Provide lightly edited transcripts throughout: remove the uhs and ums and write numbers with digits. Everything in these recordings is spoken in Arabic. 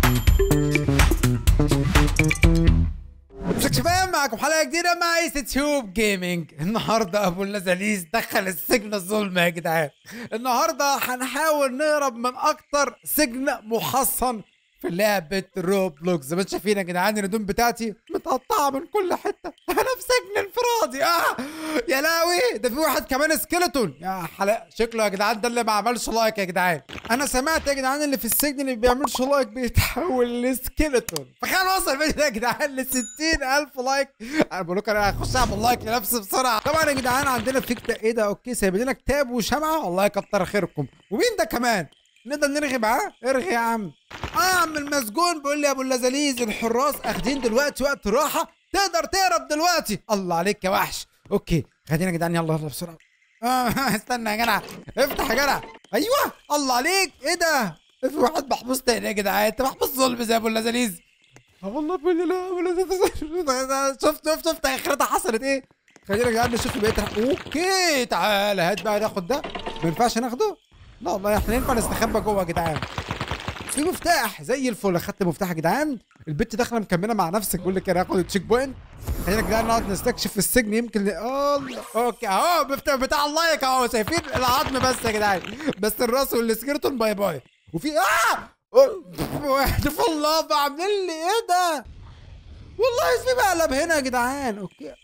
ازيك شباب، معكم حلقه جديده مع ايس تيوب جيمنج. النهارده ابو اللذاذيز دخل السجن الظلم يا جدعان. النهارده هنحاول نهرب من اكتر سجن محصن في لعبه روبلوكس. زي ما انتم شايفين يا جدعان الهدوم بتاعتي متقطعه من كل حته، انا في سجن انفرادي. يا لاوي، ده في واحد كمان سكيلتون يا حلقه. شكله يا جدعان ده اللي ما عملش لايك يا جدعان. انا سمعت يا جدعان اللي في السجن اللي بيعملش لايك بيتحول لسكيلتون. فخلينا نوصل الفيديو يا جدعان ل 60,000 لايك. انا بقول لكم انا هخش اعمل لايك لنفسي بسرعه. طبعا يا جدعان عندنا في ايه ده؟ اوكي سايبين لنا كتاب وشمعه، الله يكتر خيركم. ومين ده كمان؟ نقدر نرغي معاه؟ ارغي يا عم. عم المسجون بيقول لي يا ابو اللذاذيز الحراس اخدين دلوقتي وقت راحه، تقدر تهرب دلوقتي. الله عليك يا وحش. اوكي خلينا يا جدعان، يلا يلا بسرعه. استنى يا جدع، افتح يا جدع. ايوه الله عليك. ايه ده؟ في واحد محبوس تاني يا جدعان. انت محبوس ظلم زي ابو اللذاذيز. والله بقول لي لا ابو اللذاذيز. شفت اخرتها حصلت ايه؟ خلينا يا جدعان نشوف بقيت. اوكي تعالى هات بقى، ناخد ده. ما ينفعش ناخده؟ لا والله احنا ينفع نستخبى جوه يا جدعان. في مفتاح زي الفل. اخدت مفتاح يا جدعان. البت داخله مكمله مع نفسك. بقول لك انا هاخد التشيك بوينت. خلينا يا جدعان نقعد نستكشف في السجن يمكن الله. اوكي اهو بتاع اللايك اهو، شايفين العظم بس يا جدعان، بس الراس والسكيرتون باي باي. وفي واحد في اللافا عاملين لي ايه ده؟ والله في مقلب هنا يا جدعان. اوكي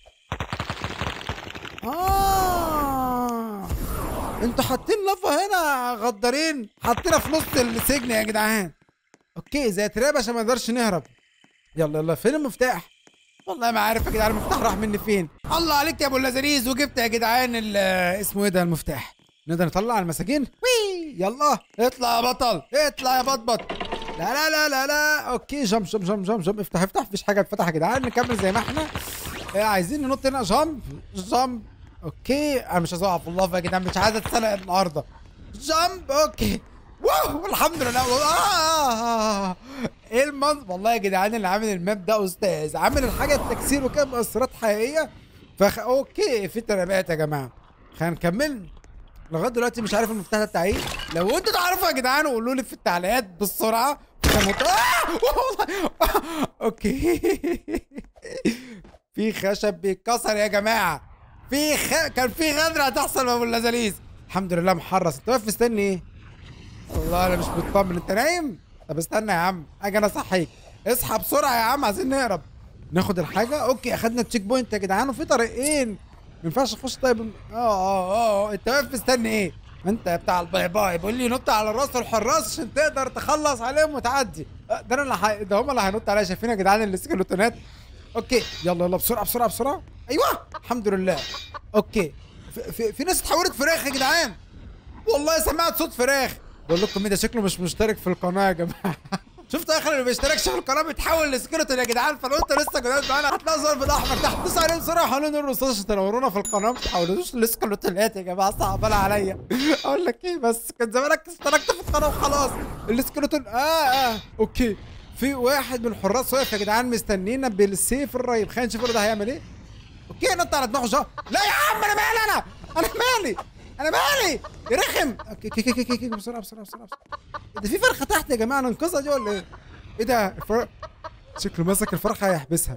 انتوا حاطين لافا هنا غدارين، حاطينها في نص السجن يا جدعان. اوكي زي تراب عشان ما نقدرش نهرب. يلا يلا فين المفتاح؟ والله ما عارف يا جدعان المفتاح راح مني فين. الله عليك يا ابو اللذاذيز. وجبت يا جدعان اسمه ايه ده المفتاح. نقدر نطلع المساجين. وي يلا اطلع يا بطل، اطلع يا بطبط. لا لا لا لا لا. اوكي جمب جمب جمب جمب جمب. افتح افتح. مفيش حاجه اتفتح يا جدعان. نكمل زي ما احنا. عايزين ننط هنا. جمب جمب. اوكي انا مش هزوقع في اللافا يا جدعان، مش عايز اتسلق النهارده. جمب. اوكي واو الحمد لله. ايه المنظر والله يا جدعان. اللي عامل الماب ده استاذ، عامل الحاجه التكسير وكده مؤثرات حقيقيه. اوكي في ترابات يا جماعه. خلينا نكمل. لغايه دلوقتي مش عارف المفتاح ده بتاع ايه. لو انتوا تعرفوا يا جدعان قولوا لي في التعليقات بالسرعه. اوكي في خشب بيتكسر يا جماعه. كان في غدره هتحصل يا ابو اللذاذيز. الحمد لله محرص. انت واقف مستني ايه؟ والله انا مش مطمن. انت نايم؟ طب استنى يا عم اجي انا اصحيك. اصحى بسرعه يا عم، عايزين نهرب. ناخد الحاجه. اوكي اخدنا التشيك بوينت يا جدعان. وفي طريقين ما ينفعش اخش. طيب انت واقف مستني ايه؟ انت بتاع الباي باي بيقول لي نط على راس الحراس عشان تقدر تخلص عليهم وتعدي. ده انا ده هم اللي هينط عليا. شايفين يا جدعان السكيلتونات. اوكي يلا يلا بسرعه بسرعه بسرعه. ايوه الحمد لله. اوكي في ناس اتحولت فراخ يا جدعان. والله سمعت صوت فراخ. بقول لكم ايه ده؟ شكله مش مشترك في القناه يا جماعه. شفتوا اخر اللي بيشتركش في القناه بيتحول لسكيلتون يا جدعان. فلو انت لسه جداد معانا هتلاقوا الزرار الاحمر تحت، دوس عليه بسرعه وحاولوا نور الرصاص عشان تنورونا في القناه. ما تحولوش لسكيلتونات يا جماعه، صعبانه عليا. اقول لك ايه بس كان زمانك اشتركت في القناه وخلاص. السكيلتون اوكي في واحد من الحراس واقف يا جدعان مستنينا بالسيف الرهيب. خلينا نشوف ده هيعمل ايه. اوكي نط على دماغه. لا يا عم انا مالي. انا مالي يا رخم. اوكي بسرعه بسرعه بسرعه. ده في فرخه تحت يا جماعه، ننقذها دي ولا ايه؟ ايه ده؟ شكله مسك الفرخه هيحبسها.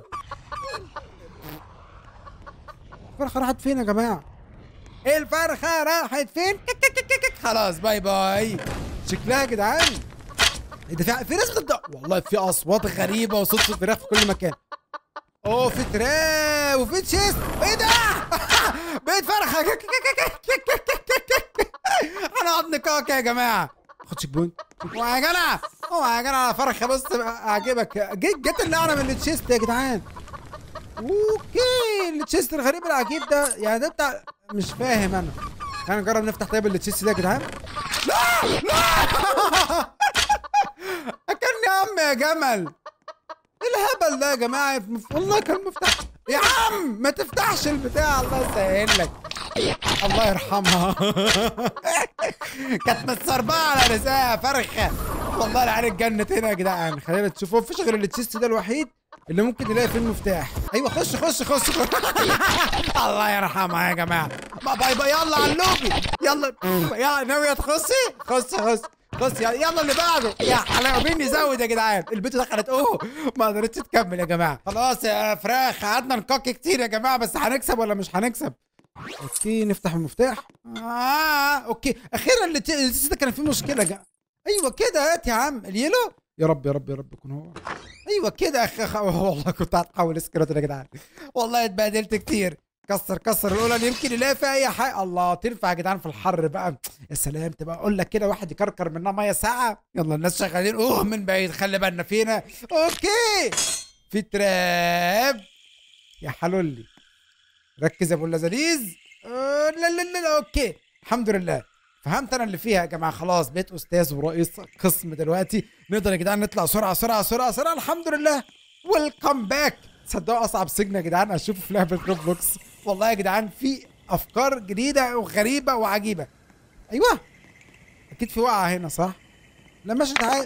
الفرخه راحت فين يا جماعه؟ الفرخه راحت فين؟ خلاص باي باي. شكلها يا جدعان. ايه ده؟ في ناس بتبدا والله في اصوات غريبه وصوت فراخ في كل مكان. في تراب وفي تشيست. ايه ده؟ بقيت فرخه. هنقعد نكاك يا جماعه. خد تشيك بوينت. يا جدع يا جدع فرخه بص اعجبك. جت اللعنه من التشيست يا جدعان. اوكي التشيست الغريب العجيب ده يعني ده بتاع مش فاهم انا. خلينا نجرب نفتح طيب التشيست ده يا جدعان. لا اكلني يا عم يا جمل. ايه الهبل ده يا جماعه؟ والله كان مفتاح يا عم. ما تفتحش البتاع الله يسهل لك. الله يرحمها. كانت متسربعه على رزقها فرخه. والله العين اتجنت هنا يا جدعان. خلينا نشوف. مفيش غير التشيست ده الوحيد اللي ممكن نلاقي فيه المفتاح. ايوه خش. الله يرحمها يا جماعه. باي باي. يلا على اللوبي. يلا يا ناويه تخشي. خش بص يلا اللي بعده يا حلاوه. مين يزود يا جدعان؟ البنت دخلت ما قدرتش تكمل يا جماعه. خلاص يا فراخ قعدنا نكاكي كتير يا جماعه، بس هنكسب ولا مش هنكسب؟ اوكي نفتح المفتاح. اوكي اخيرا اللي لسه كان في مشكله ايوه كده. هات يا عم اليلو. يا رب يا رب يا رب يكون هو. ايوه كده والله كنت هتحول سكرتر يا جدعان، والله اتبهدلت كتير. كسر الاولى يمكن يلاقي فيها اي حاجه. الله تنفع يا جدعان في الحر بقى. يا سلام تبقى اقول لك كده واحد يكركر منها ميه ساقعه. يلا الناس شغالين من بعيد، خلي بالنا فينا. اوكي في تراب يا حلولي. ركز يا ابو اللذيذ. لا لا لا اوكي الحمد لله فهمت انا اللي فيها يا جماعه. خلاص بقيت استاذ ورئيس قسم دلوقتي. نقدر يا جدعان نطلع سرعه سرعه سرعه سرعه. الحمد لله. ويلكم باك. تصدقوا اصعب سجن يا جدعان اشوفه في لعبه روبلوكس والله يا جدعان. في افكار جديده وغريبه وعجيبه. ايوه اكيد في وقعه هنا صح؟ لا ماشي تعال.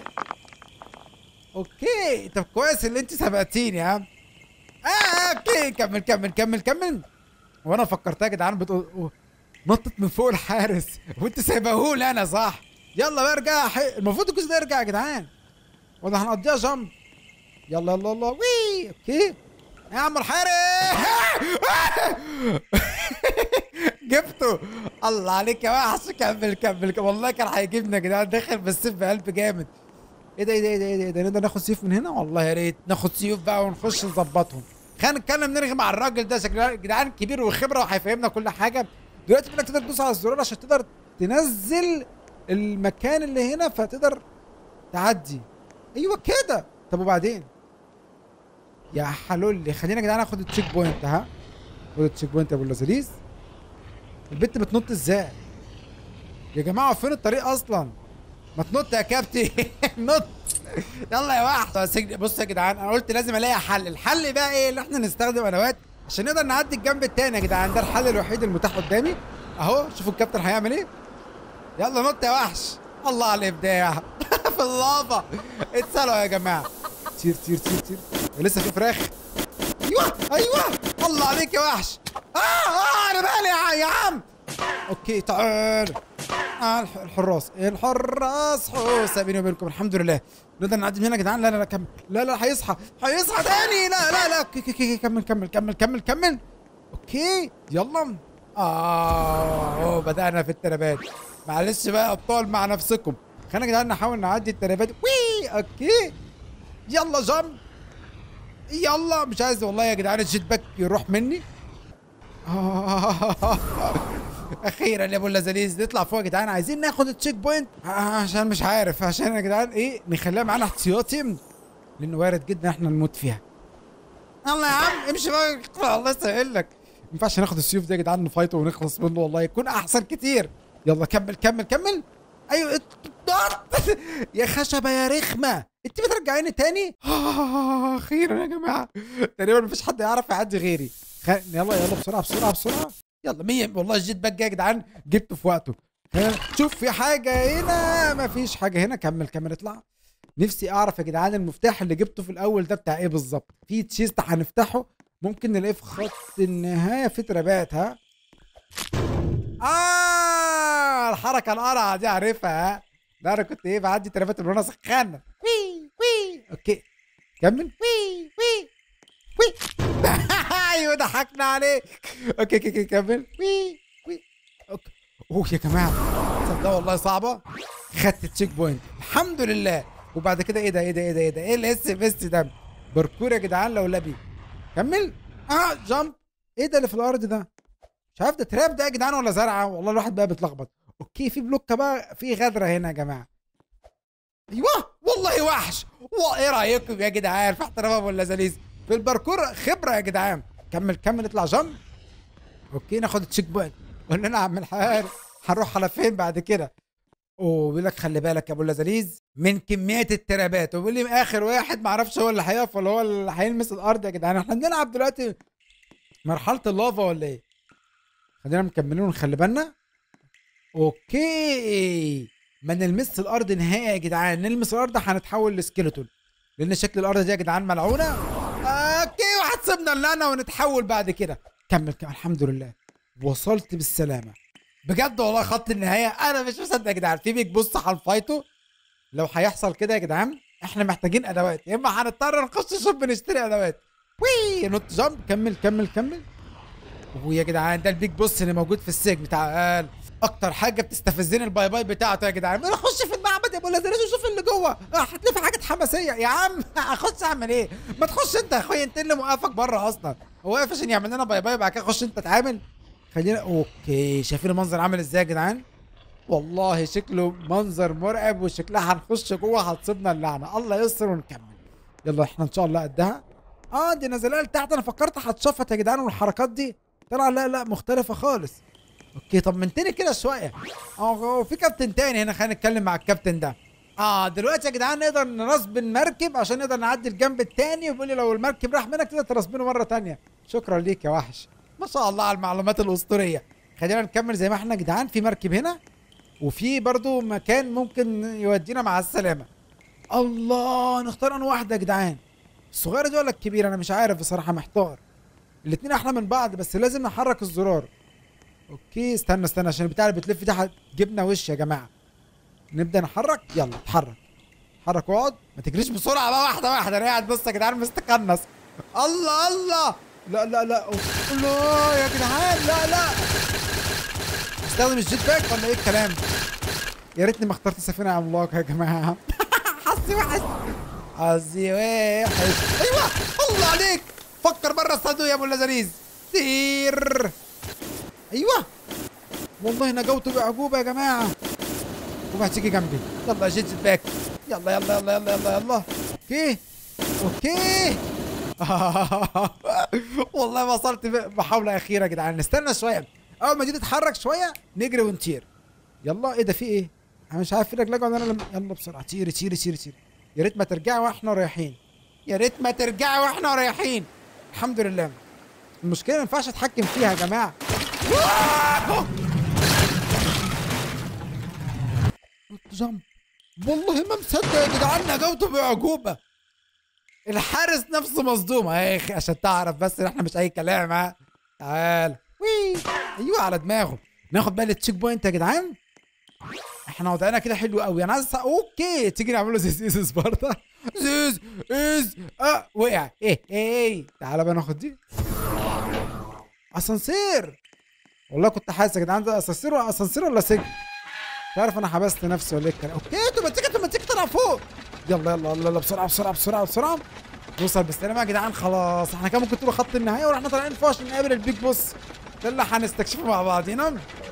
اوكي طب كويس اللي انت سبقتيني يا عم. اوكي كمل كمل كمل كمل. وانا فكرتها يا جدعان بتقول نطت من فوق الحارس وانت سايبهولي انا صح؟ يلا بقى ارجع. المفروض الجزء ده يرجع يا جدعان ولا هنقضيها جامب؟ يلا يلا يلا وي. اوكي يا عم الحارس. جبته. الله عليك يا وحش. كمل كمل والله كان هيجيبنا يا جدعان. داخل بالسيف بقلب جامد. ايه ده ايه ده ايه ده ايه ده؟ نقدر ناخد سيوف من هنا؟ والله يا ريت ناخد سيوف بقى ونخش نظبطهم. خلينا نتكلم نرغي مع الراجل ده شكله جدعان كبير وخبره وهيفهمنا كل حاجه. دلوقتي بدك تقدر تدوس على الزرار عشان تقدر تنزل المكان اللي هنا فتقدر تعدي. ايوه كده. طب وبعدين يا حلولي خلينا يا جدعان ناخد التشيك بوينت. خد التشيك بوينت يا ابو اللذيذ. البنت بتنط ازاي يا جماعه؟ فين الطريق اصلا؟ ما تنط يا كابتن. نط. يلا يا واحد. بص يا جدعان انا قلت لازم الاقي حل. الحل بقى ايه؟ اللي احنا نستخدم ادوات عشان نقدر نعدي الجنب التاني يا جدعان. ده الحل الوحيد المتاح قدامي اهو. شوفوا الكابتن هيعمل ايه. يلا نط يا وحش. الله على الابداع. في اللافا. اتسلوا يا جماعه. طير طير طير طير. ولسه في فراخ. ايوه الله عليك يا وحش. انا بالي يا عم. اوكي تعال. الحراس حوسه بيني وبينكم. الحمد لله نقدر نعدي من هنا يا جدعان. لا لا لا كمل. لا لا هيصحى تاني. لا لا لا اوكي كمل كمل كمل كمل كمل. اوكي يلا. بدأنا في الترابات. معلش بقى ابطال مع نفسكم. خلينا يا جدعان نحاول نعدي الترابات. وي اوكي يلا جامب. يلا مش عايز والله يا جدعان الجيت باك يروح مني. اخيرا يا ابو اللذيذ نطلع فوق يا جدعان. عايزين ناخد التشيك بوينت عشان مش عارف عشان يا جدعان ايه نخليها معانا احتياطي لانه وارد جدا احنا نموت فيها. يلا يا عم امشي بقى. الله يسهل لك. ما ينفعش ناخد السيوف ده يا جدعان نفايته ونخلص منه والله يكون احسن كتير. يلا كمل كمل كمل. ايوه يا خشبه يا رخمه انت بترجعيني تاني. اخيرا يا جماعه تقريبا مفيش حد يعرف يعدي غيري. يلا يلا بسرعه بسرعه بسرعه. يلا 100 والله الجيت باك يا جدعان جبته في وقته. شوف في حاجه هنا. مفيش حاجه هنا. كمل كمل اطلع. نفسي اعرف يا جدعان المفتاح اللي جبته في الاول ده بتاع ايه بالظبط. في تشيست هنفتحه ممكن نلاقيه في خط النهايه في ترابات. الحركه القرعه دي عارفها. لا انا كنت بعدي ترابات من وانا سخانه. وي اوكي كمل. وي ايوه ضحكنا عليك. اوكي كمل. وي اوكي يا جماعه تصدقوا والله صعبه. خدت التشيك بوينت الحمد لله. وبعد كده ايه ده ايه الاس ام اس ده؟ باركور يا جدعان لو لبي. كمل. جامب. ايه ده اللي في الارض ده؟ مش عارف ده تراب ده يا جدعان ولا زرعه. والله الواحد بقى بيتلخبط. اوكي في بلوكه بقى في غدره هنا يا جماعه. ايوه والله وحش. ايه رايكم يا جدعان في احترام ولا زليز في الباركور؟ خبره يا جدعان. كمل اطلع جنب. اوكي ناخد التشيك بوينت. قلنا انا عم الحارس هنروح على فين بعد كده؟ بيقول لك خلي بالك يا ابو اللذيذ من كميه الترابات. وبيقول لي اخر واحد ما اعرفش هو اللي هيقف ولا هو اللي هيلمس الارض يا جدعان. احنا بنلعب دلوقتي مرحله اللافا ولا ايه؟ خلينا مكملين ونخلي بالنا. اوكي ما نلمس الارض نهائي يا جدعان. نلمس الارض هنتحول لسكيلتون لان شكل الارض دي يا جدعان ملعونه. اوكي وهتسيبنا اللعنه ونتحول بعد كده. كمل الحمد لله وصلت بالسلامه. بجد والله خط النهايه انا مش مصدق يا جدعان. في بيج بص هنفايته لو هيحصل كده يا جدعان احنا محتاجين ادوات، يا اما هنضطر نخش الشوب نشتري ادوات. وي نوت جامب. كمل كمل كمل. ويا جدعان ده البيج بوس اللي موجود في السجن. تعال. اكتر حاجه بتستفزني الباي باي بتاعته يا جدعان. انا اخش في المعبد يا ابو لازم اشوف اللي جوه. هتلاقي في حاجات حماسيه يا عم. اخش اعمل ايه؟ ما تخش انت يا اخويا، انت اللي موقفك بره اصلا. هو واقف عشان يعمل لنا باي باي بعد كده خش انت اتعامل. خلينا اوكي. شايفين المنظر عامل ازاي يا جدعان؟ والله شكله منظر مرعب، وشكلها هنخش جوه هتصيبنا اللعنه. الله يستر ونكمل. يلا احنا ان شاء الله قدها. دي نازله لتحت. انا فكرت هتشفط يا جدعان والحركات دي طلع لا مختلفه خالص. اوكي طمنتني كده شويه. في كابتن تاني هنا، خلينا نتكلم مع الكابتن ده. دلوقتي يا جدعان نقدر نرسب المركب عشان نقدر نعدي الجنب التاني، وبيقول لي لو المركب راح منك تقدر ترسبينه مره تانيه. شكرا ليك يا وحش، ما شاء الله على المعلومات الاسطوريه. خلينا نكمل زي ما احنا يا جدعان. في مركب هنا وفي برضو مكان ممكن يودينا مع السلامه. الله، نختار انهي واحده يا جدعان؟ الصغيره دي ولا الكبيره؟ انا مش عارف بصراحه، محتار. الاتنين احلى من بعض بس لازم نحرك الزرار. اوكي استنى عشان البتاع اللي بتلف دي هتجيبنا وش يا جماعه. نبدا نحرك. يلا اتحرك اتحرك واقعد. ما تجريش بسرعه بقى، واحده واحده. انا قاعد بص يا جدعان مستقنص. الله الله. لا لا يا جدعان لا. استخدم الجيت باك ولا ايه الكلام؟ يا ريتني ما اخترت سفينه عملاقه يا جماعه. حظي وحش. حظي وحش. ايوه الله عليك. فكر بره الصندوق يا ابو اللذاذيز. سير. ايوه والله نجوت باعجوبه يا جماعه. اوعى تيجي جنبي. يلا يا جيت باك. يلا. اوكي. والله وصلت محاوله اخيره يا جدعان. نستنى شويه، اول ما دي تتحرك شويه نجري ونطير. يلا. ايه ده؟ في ايه؟ انا مش عارف في رجلك ولا انا يلا بسرعه. تيري. يا ريت ما ترجعي واحنا رايحين. الحمد لله. المشكله ما ينفعش اتحكم فيها يا جماعه. جامب. والله ما مصدق يا جدعان نجوته باعجوبه. الحارس نفسه مصدوم يا اخي، عشان تعرف بس ان احنا مش اي كلام. تعال. وي. ايوه على دماغه. ناخد بقى التشيك بوينت يا جدعان. احنا وضعنا كده حلو قوي. انا عايز اوكي تيجي نعمل له زيز سبارتا. زيز وقع. ايه تعالى بقى ناخد دي. اسانسير. والله كنت حاسس يا جدعان ده اسانسير ولا سجن. مش عارف انا حبست نفسي ولا ايه الكلام. اوكي اوتوماتيك طلع فوق. يلا بسرعه. نوصل بالسلامه يا جدعان. خلاص احنا كان ممكن تبقى خط النهايه واحنا طالعين فوق عشان نقابل البيج بوس. ده اللي هنستكشفه مع بعضينا.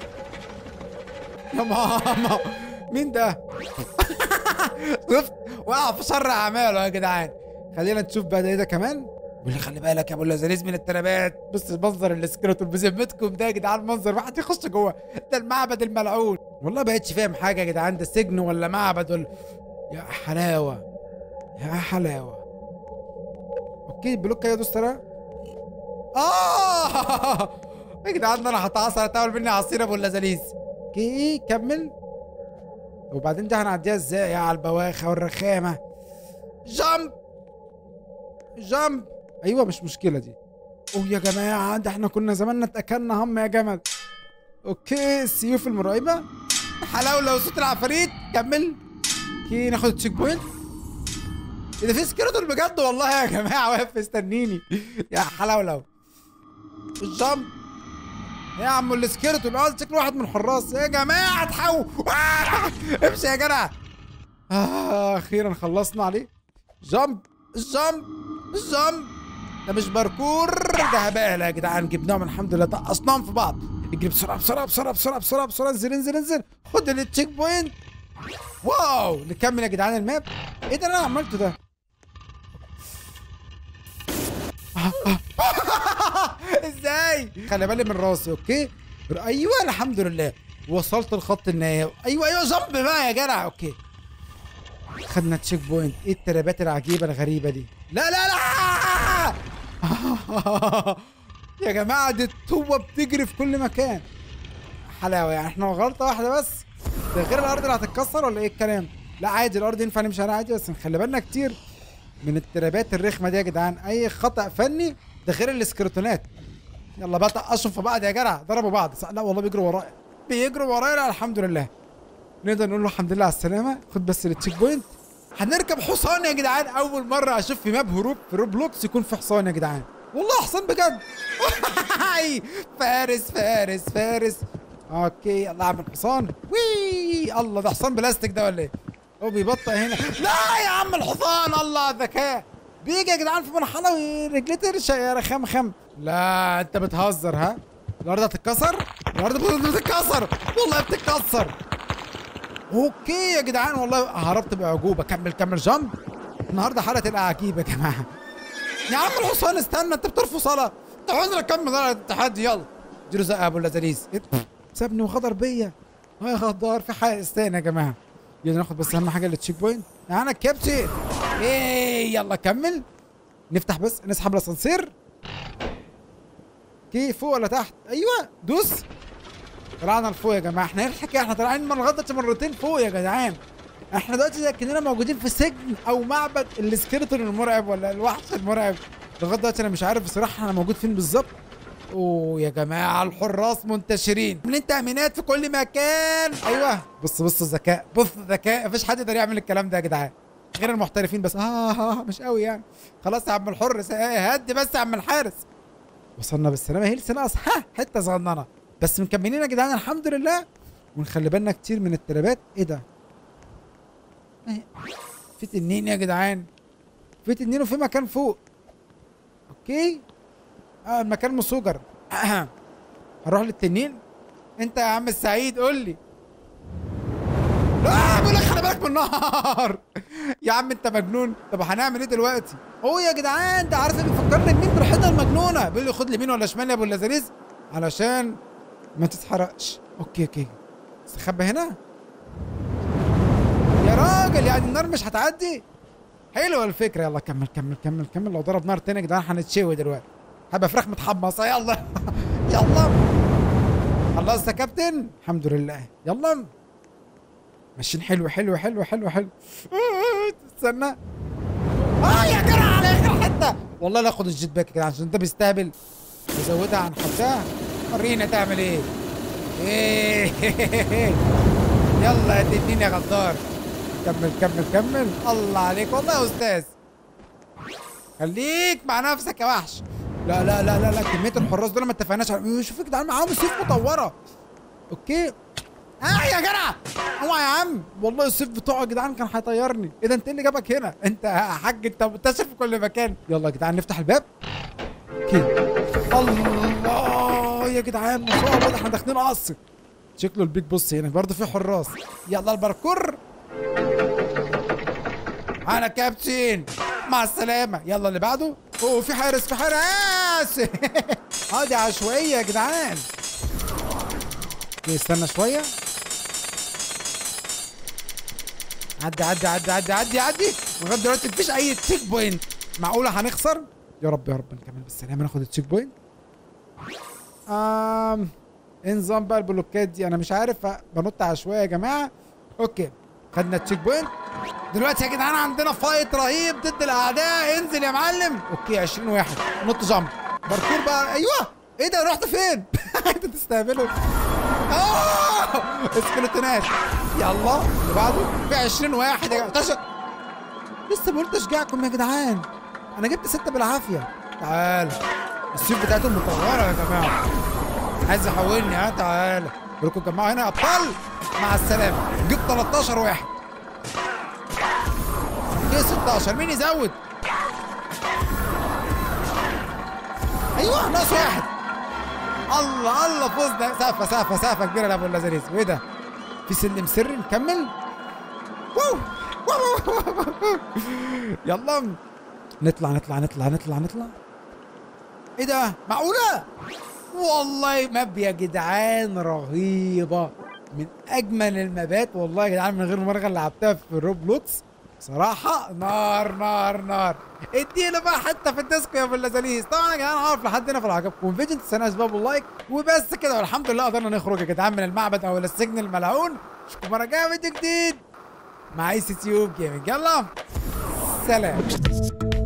يا ماما مين ده؟ شفت؟ وقع في شر اعماله يا جدعان. خلينا نشوف بقى ده كمان. واللي خلي بالك يا ابو اللذاذيز من الترابات. بص منظر السكرتون بذمتكم ده يا جدعان، منظر واحد يخش جوه. ده المعبد الملعون. والله بقتش فاهم حاجه يا جدعان، ده سجن ولا معبد ولا. يا حلاوه. اوكي بلوك يا دوسترا. يا جدعان ده انا هتعصر هتعمل مني عصير ابو اللذاذيز. اوكي كمل. وبعدين ده هنعديها ازاي يا على البواخه والرخامه؟ جامب. ايوه مش مشكله دي. يا جماعه ده احنا كنا زماننا اتاكلنا هم يا جمل. اوكي السيوف المرعبه. حلاوه وصوت العفاريت. كمل. اوكي ناخد التشيك بوينت. ايه ده؟ في سكيرتون بجد والله يا جماعه واقف مستنيني. يا حلاوه. الجامب. يا عم السكيرتون شكله واحد من الحراس يا جماعه. تحول. امشي يا جدع. اخيرا خلصنا عليه. جامب. ده مش باركور، ده هبالة يا جدعان. جبناهم الحمد لله، طقصناهم في بعض. اجري بسرعه. انزل. خد التشيك بوينت. واو نكمل يا جدعان الماب. ايه ده اللي انا عملته ده؟ ازاي؟ خلي بالي من راسي. اوكي ايوه الحمد لله وصلت لخط النهايه. ايوه جنب بقى يا جدع. اوكي خدنا تشيك بوينت. ايه الترابات العجيبه الغريبه دي؟ لا يا جماعه دي الطوبه بتجري في كل مكان. حلاوه يعني. احنا غلطه واحده بس، ده غير الارض اللي هتتكسر ولا ايه الكلام؟ لا عادي الارض ينفع نمشي عليها عادي، بس نخلي بالنا كتير من الترابات الرخمه دي يا جدعان. اي خطا فني، ده غير الاسكرتونات. يلا بقى طقشوا في بعض يا جدع. ضربوا بعض. لا والله بيجروا ورايا. لا الحمد لله. نقدر نقول له الحمد لله على السلامه. خد بس التشيك بوينت. هنركب حصان يا جدعان، اول مره اشوف في ماب هروب في روبلوكس يكون في حصان يا جدعان، والله حصان بجد. فارس فارس فارس. اوكي يلا اعمل حصان. وي الله، ده حصان بلاستيك ده ولا ايه؟ هو بيبطئ هنا. لا يا عم الحصان، الله ذكاء. بيجي يا جدعان في مرحله ورجليه ترشق يا رخام خم. لا انت بتهزر ها؟ الارض هتتكسر؟ الارض بتتكسر والله بتتكسر. اوكي يا جدعان والله هربت باعجوبه. كمل جامب. النهارده حلقه الاعاجيب يا جماعه. يا عم الحصان استنى، انت بترفض صلاه؟ تعالى نكمل التحدي يلا. اديله زقه ابو اللذاذيز. سابني وغدر بيا. يا غدار، في حق تاني يا جماعه. يلا ناخد بس اهم حاجه التشيك بوينت. انا الكابتن. ايه يلا كمل. نفتح بس نسحب الاسانسير. اوكي فوق ولا تحت؟ ايوه دوس. طلعنا لفوق يا جماعه. احنا ايه الحكايه؟ احنا طالعين لغايه مرتين فوق يا جدعان. احنا دلوقتي زي كاننا موجودين في سجن او معبد السكيلتون المرعب ولا الوحش المرعب. لغايه دلوقتي انا مش عارف بصراحه انا موجود فين بالظبط. اوه يا جماعه الحراس منتشرين، عاملين تامينات في كل مكان. ايوه بص الذكاء، بص الذكاء. مفيش حد يقدر يعمل الكلام ده يا جدعان غير المحترفين بس. مش قوي يعني. خلاص يا عم الحر، هدي بس يا عم الحارس. وصلنا بالسلامه. هيلث ناقص حته صغننه بس مكملين يا جدعان الحمد لله. ونخلي بالنا كتير من الترابات. ايه ده؟ في تنين يا جدعان، في تنين وفي مكان فوق. اوكي المكان مسوجر. هروح للتنين. انت يا عم السعيد قول لي. لا بقول لك خلي بالك من النار. يا عم انت مجنون. طب هنعمل ايه دلوقتي؟ يا جدعان ده عارف بيفكرني بمين؟ بالحيطه المجنونه. بيقول لي خد لي يمين ولا شمال يا ابو اللذاذيز علشان ما تتحرقش. اوكي استخبى هنا يا راجل. يعني النار مش هتعدي؟ حلوه الفكره. يلا كمل. لو ضرب نار تاني يا جدعان هنتشوي دلوقتي. هبقى فراخ متحمصه. يلا يلا خلصت يا كابتن الحمد لله. يلا ماشيين. حلو استنى. يا جدع على اخر حته. والله لا اخد الجيت باك كده عشان ده بيستهبل. ازودها عن حدها. ورينا تعمل ايه. يلا يا تنين يا غدار. كمل. الله عليك والله يا استاذ. خليك مع نفسك يا وحش. لا كميه الحراس دول ما اتفقناش على. شوف يا جدعان معاهم سيف مطوره. اوكي يا جدع اوعى يا عم. والله السيف بتوعه يا جدعان كان هيطيرني. ايه ده؟ انت اللي جابك هنا؟ انت يا حاج انت منتشر في كل مكان. يلا يا جدعان نفتح الباب. اوكي الله يا جدعان ما شاء الله ده احنا داخلين قصر. شكله البيج بوس هنا برضه في حراس. يلا الباركور. انا كابتن مع السلامه. يلا اللي بعده. في حارس دي عشوائيه يا جدعان. استنى شويه. عدي. لغايه دلوقتي مفيش اي تشيك بوينت. معقوله هنخسر؟ يا رب نكمل بالسلامه ناخد التشيك بوينت. ايه نظام بقى البلوكات دي؟ انا مش عارف. بنط عشوائي يا جماعه. اوكي خدنا التشيك بوينت. دلوقتي يا جدعان عندنا فايت رهيب ضد الاعداء. انزل يا معلم. اوكي 20 واحد. نط جامب باركور بقى. ايوه ايه ده؟ رحت فين؟ انتوا تستهبلوا. اسكلتونات. يلا اللي بعده. في 20 واحد يا جماعه. لسه بقول تشجيعكم يا جدعان. انا جبت 6 بالعافيه. تعال السيف بتاعتهم مطوره يا جماعه. عايز يحولني. تعال كلكم اتجمعوا هنا يا ابطال. مع السلامه. جبت 13 واحد. اوكي 16. مين يزود؟ ايوه ناقص واحد. الله فوزنا. سقفه كبيره لابو اللذاذيز. وايه ده؟ في سلم سري. نكمل. يلا نطلع. ايه ده؟ معقوله؟ والله ماب يا جدعان رهيبه، من اجمل المابات والله يا جدعان. من غير مبالغه اللي لعبتها في روبلوكس صراحه. نار. ادينا بقى حته في الديسك يا ابو اللذاذيز. طبعا يا جدعان عارف لحد هنا. فلو الفيديو ما تنساش باب اللايك وبس كده. والحمد لله قدرنا نخرج يا جدعان من المعبد او السجن الملعون. اشوفكم مره جايه فيديو جديد مع ايسي تيوب جيمنج. يلا سلام.